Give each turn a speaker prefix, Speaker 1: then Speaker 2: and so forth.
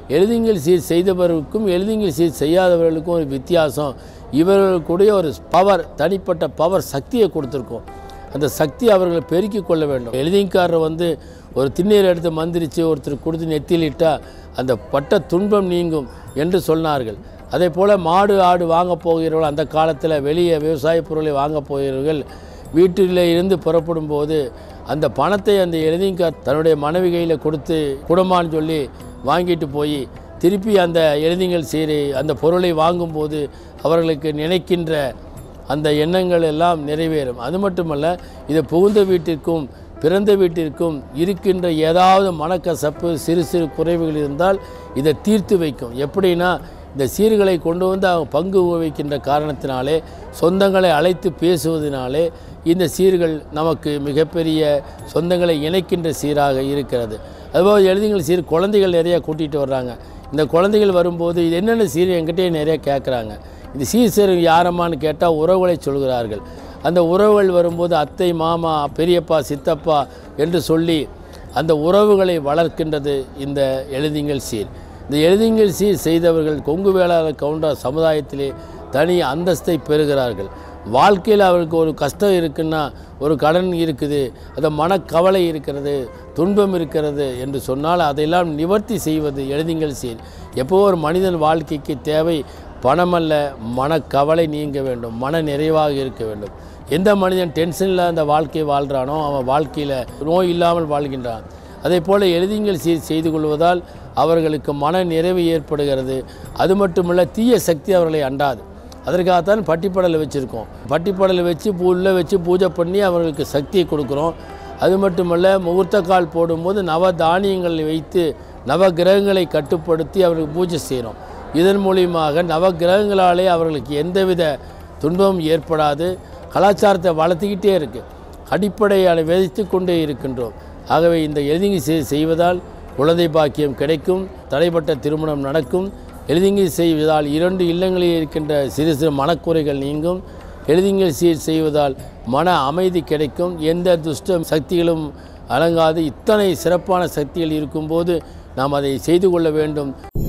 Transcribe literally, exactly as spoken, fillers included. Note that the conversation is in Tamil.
Speaker 1: எழுதிங்கள் சீர் செய்தவர்களுக்கும் எழுதிங்கள் சீர் செய்யாதவர்களுக்கும் ஒரு வித்தியாசம். இவர்களுக்குடைய ஒரு பவர், தனிப்பட்ட பவர் சக்தியை கொடுத்துருக்கோம். அந்த சக்தி அவர்கள் பெருக்கிக் கொள்ள வேண்டும். எழுதிங்காரர் வந்து ஒரு திண்ணீர் எடுத்து மந்திரிச்சு ஒருத்தர் கொடுத்து நெத்திலிட்டால் அந்த பட்ட துன்பம் நீங்கும் என்று சொன்னார்கள். அதே போல் மாடு ஆடு வாங்க போகிறவர்கள் அந்த காலத்தில் வெளியே விவசாய பொருளை வாங்க போகிறவர்கள் வீட்டில் இருந்து புறப்படும் போது அந்த பணத்தை அந்த எழுதிங்கார் தன்னுடைய மனைவி கையில் கொடுத்து குடும்பம்னு சொல்லி வாங்கிட்டு போய் திருப்பி அந்த எழுதிங்கள் சீரை அந்த பொருளை வாங்கும்போது அவர்களுக்கு நினைக்கின்ற அந்த எண்ணங்கள் எல்லாம் நிறைவேறும். அது மட்டுமல்ல, இது புகுந்த வீட்டிற்கும் பிறந்த வீட்டிற்கும் இருக்கின்ற ஏதாவது மனக்கசப்பு சிறு சிறு குறைவுகள் இருந்தால் இதை தீர்த்து வைக்கும். எப்படின்னா, இந்த சீர்களை கொண்டு வந்து அவங்க பங்கு வைக்கின்ற காரணத்தினாலே, சொந்தங்களை அழைத்து பேசுவதனாலே இந்த சீர்கள் நமக்கு மிகப்பெரிய சொந்தங்களை இணைக்கின்ற சீராக இருக்கிறது. அதுபோல் எழுதிங்கள் சீர் குழந்தைகள் நிறையா கூட்டிகிட்டு வர்றாங்க. இந்த குழந்தைகள் வரும்போது இது என்னென்ன சீர் என்கிட்டே நிறையா கேட்குறாங்க. இந்த சீர் சேர் யாரம்மான்னு கேட்டால் உறவுகளை சொல்கிறார்கள். அந்த உறவுகள் வரும்போது அத்தை, மாமா, பெரியப்பா, சித்தப்பா என்று சொல்லி அந்த உறவுகளை வளர்க்கின்றது இந்த எழுதிங்கள் சீர். இந்த எழுதிங்கள் சீர் செய்தவர்கள் கொங்கு வேளாளர் கவுண்டர் சமுதாயத்திலே தனி அந்தஸ்தை பெறுகிறார்கள். வாழ்க்கையில் அவருக்கு ஒரு கஷ்டம் இருக்குன்னா, ஒரு கடன் இருக்குது, அந்த மனக்கவலை இருக்கிறது, துன்பம் இருக்கிறது என்று சொன்னால் அதையெல்லாம் நிவர்த்தி செய்வது எழுதிங்கள் சீர். எப்போ ஒரு மனிதன் வாழ்க்கைக்கு தேவை பணமல்ல, மனக்கவலை நீங்க வேண்டும், மன நிறைவாக இருக்க வேண்டும். எந்த மனிதன் டென்ஷனில் அந்த வாழ்க்கை வாழ்கிறானோ அவன் வாழ்க்கையில் நோய் இல்லாமல் வாழ்கின்றான். அதே போல் எழுதிங்கள் சீர் செய்து கொள்வதால் அவர்களுக்கு மன நிறைவு ஏற்படுகிறது. அது மட்டுமல்ல, தீய சக்தி அவர்களை அண்டாது. அதற்காகத்தான் பட்டிப்படலை வச்சுருக்கோம். பட்டிப்படலை வச்சு உள்ளே வச்சு பூஜை பண்ணி அவர்களுக்கு சக்தியை கொடுக்குறோம். அது மட்டுமல்ல, முகூர்த்த கால் போடும்போது நவ தானியங்களை வைத்து நவ கிரகங்களை கட்டுப்படுத்தி அவர்களுக்கு பூஜை செய்கிறோம். இதன் மூலியமாக நவ கிரகங்களாலே அவர்களுக்கு எந்தவித துன்பமும் ஏற்படாது. கலாச்சாரத்தை வளர்த்துக்கிட்டே இருக்குது. அடிப்படையை விதைத்து கொண்டே இருக்கின்றோம். ஆகவே இந்த எழுதிங்கி செய்வதால் குழந்தை பாக்கியம் கிடைக்கும், தடைப்பட்ட திருமணம் நடக்கும். எழுதிங்கி செய்வதால் இரண்டு இல்லங்களில் இருக்கின்ற சிறு சிறு மனக்குறைகள் நீங்கும். எழுதிங்கள் சீர் செய்வதால் மன அமைதி கிடைக்கும். எந்த துஷ்ட சக்திகளும் அலங்காது. இத்தனை சிறப்பான சக்திகள் இருக்கும்போது நாம் அதை செய்து கொள்ள வேண்டும்.